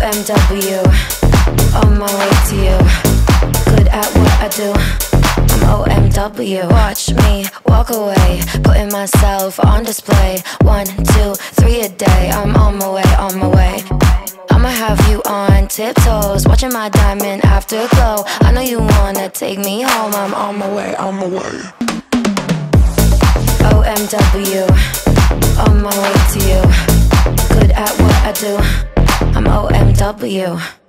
OMW, on my way to you. Good at what I do, I'm OMW. Watch me walk away, putting myself on display. 1, 2, 3 a day, I'm on my way, on my way. I'ma have you on tiptoes, watching my diamond afterglow. I know you wanna take me home, I'm on my way, on my way. OMW, on my way to you. Good at what I do, I'm OMW.